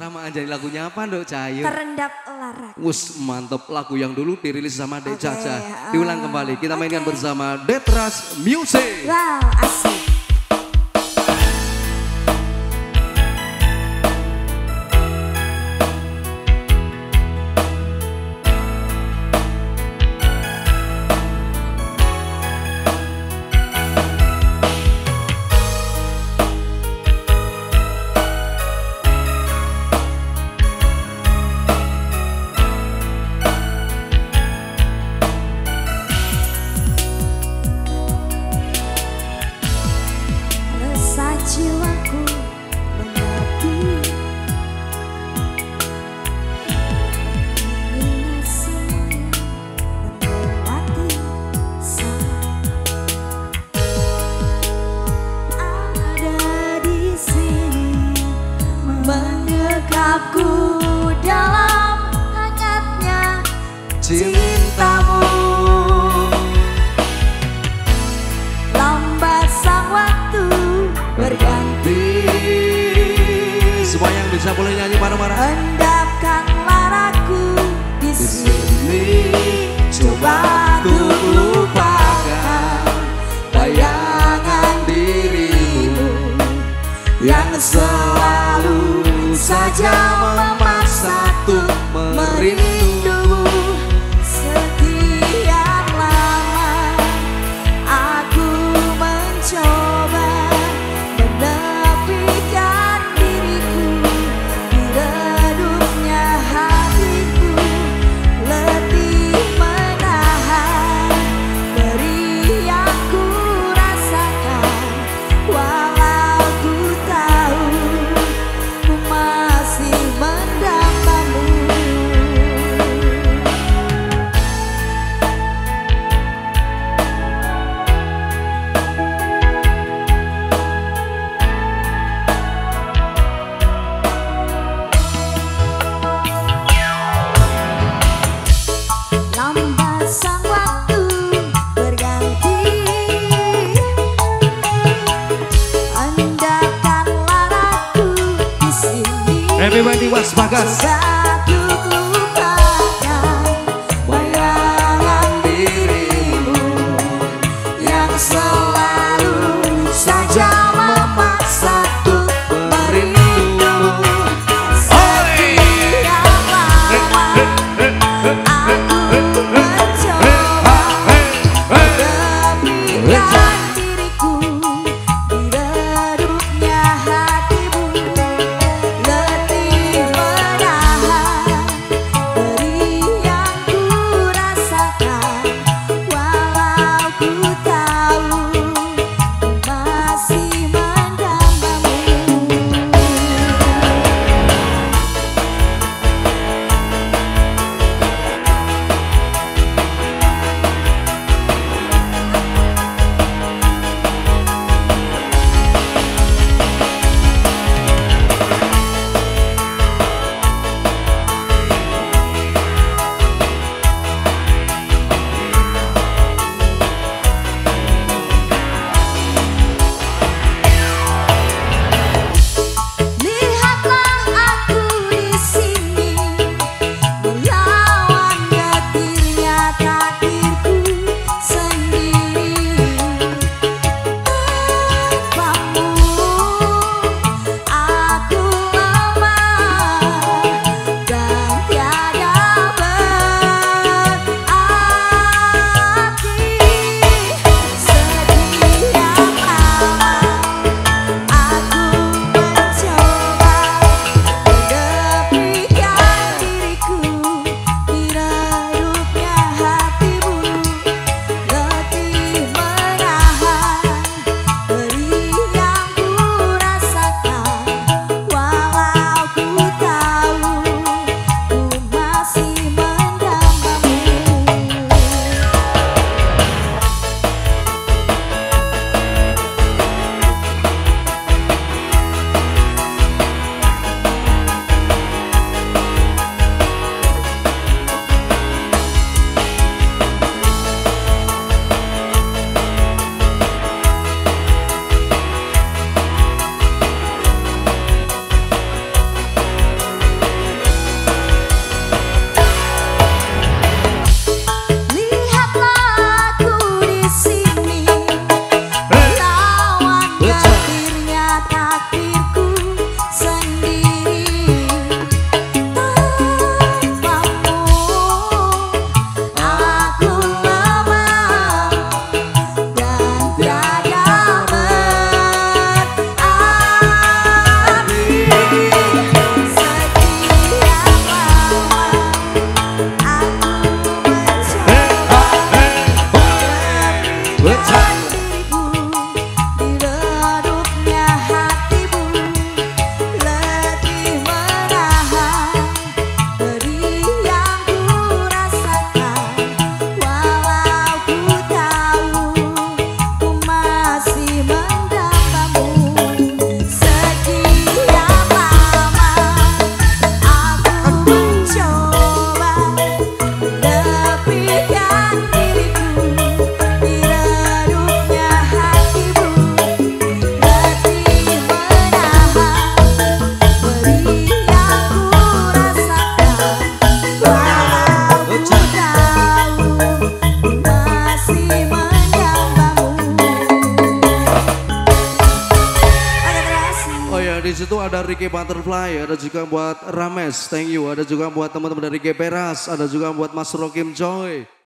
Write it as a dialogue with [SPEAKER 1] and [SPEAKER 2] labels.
[SPEAKER 1] Rama Anjani lagunya apa Dok Cahayu?
[SPEAKER 2] Terendap larak.
[SPEAKER 1] Wus mantep, lagu yang dulu dirilis sama Dek Caca. Diulang kembali, kita mainkan bersama Detras Music.
[SPEAKER 2] Wow, asik. Jiwaku menyatu, ini semuanya melewati saat ada di sini mendekapku dalam hangatnya cintamu. Lambat sang waktu berganti.
[SPEAKER 1] Semua yang bisa boleh nyanyi bareng-bareng.
[SPEAKER 2] Endapkan laraku di sini, coba untuk lupakan bayangan dirimu yang selalu saja memaksa untuk merindumu. Sekian lama aku mencoba menepikan diriku di redupnya hatiku, letih menahan dari yang ku rasakan, walau ku tahu ku masih mendambamu. Lambat sang waktu berganti, endapkan laraku di sini.
[SPEAKER 1] Everybody was bagas.
[SPEAKER 2] Untuk lupakan bayangan dirimu yang selalu saja memaksa untuk merindumu. Sekian lama aku mencoba menepikan diriku di redupnya hatimu, letih menahan
[SPEAKER 1] di situ ada Ricky Butterfly, ada juga buat Rames, thank you. Ada juga buat teman-teman dari GPRAS, ada juga buat Mas Rokim Joy.